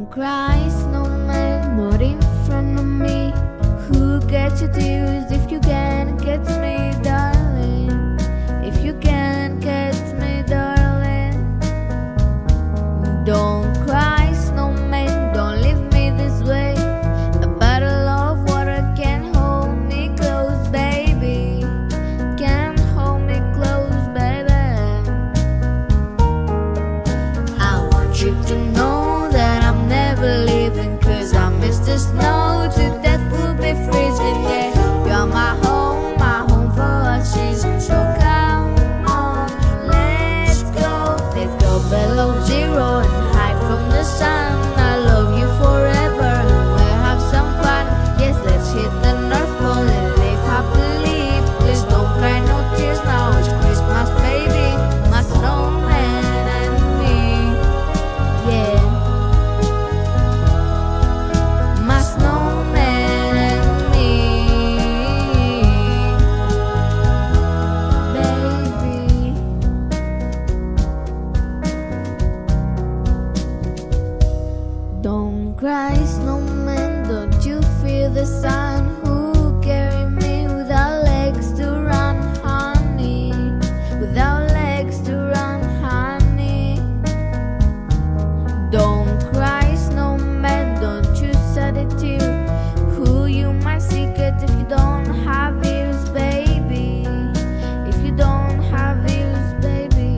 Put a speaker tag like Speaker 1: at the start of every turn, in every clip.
Speaker 1: cry, snowman, not in front of me. Who gets your tears if you can't get me, darling? If you can't get me, darling. Don't cry, snowman, don't leave me this way. A bottle of water can hold me close, baby. Can hold me close, baby. I want you to know that I'm never leaving, 'cause I miss the snow to death will be freezing, yeah. You're my home for a season. So come on, let's go below zero and hide from the sun. I love you forever and we'll have some fun. Yes, let's hit the North Pole and live happily. Please don't cry, no tears now, it's Christmas, baby. My snowman and me, yeah. My snowman and me, baby. Don't cry, snowman, don't you feel the sun? Who carry me without legs to run, honey? Without legs to run, honey. Don't cry, snowman, don't you shed a tear. Who you my secret if you don't have ears, baby? If you don't have ears, baby.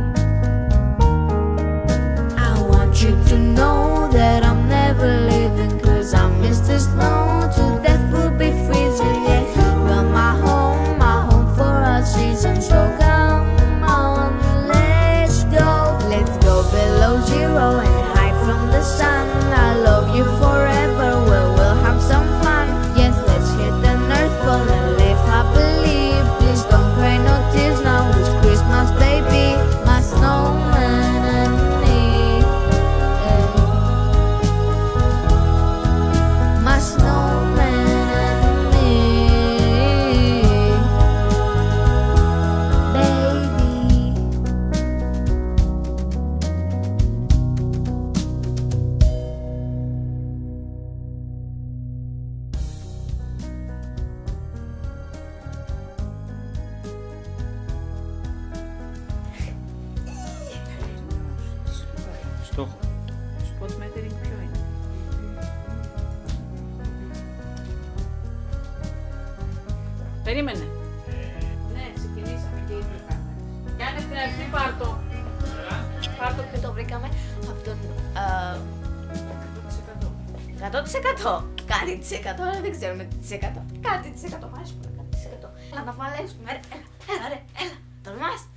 Speaker 1: I want you to know that I'm never leaving, 'cause I miss the snow to death will be freezing, yeah. You're my home for a season. So come on, let's go below zero and hide from the sun. I love you forever, we'll have some fun. Yes, let's hit the North Pole and live happily. Please don't cry, no tears now, it's Christmas, baby. My snowman and me, yeah. My snowman and me, baby.
Speaker 2: Στόχο.
Speaker 3: Spot metering ποιο είναι? Περίμενε. Ναι, ξεκινήσαμε και ήδη κάμερες. Κάνε την αρχή, πάρ' το. Πάρ' το και
Speaker 1: Το βρήκαμε από τον
Speaker 3: 100%.
Speaker 1: 100%. Κάτι της εκατό, αλλά δεν ξέρουμε τι της εκατό. Κάτι της εκατό, μάλιστα, κάτι της εκατό. Έλα να παλέψουμε, έλα ρε, έλα. Τολμάς.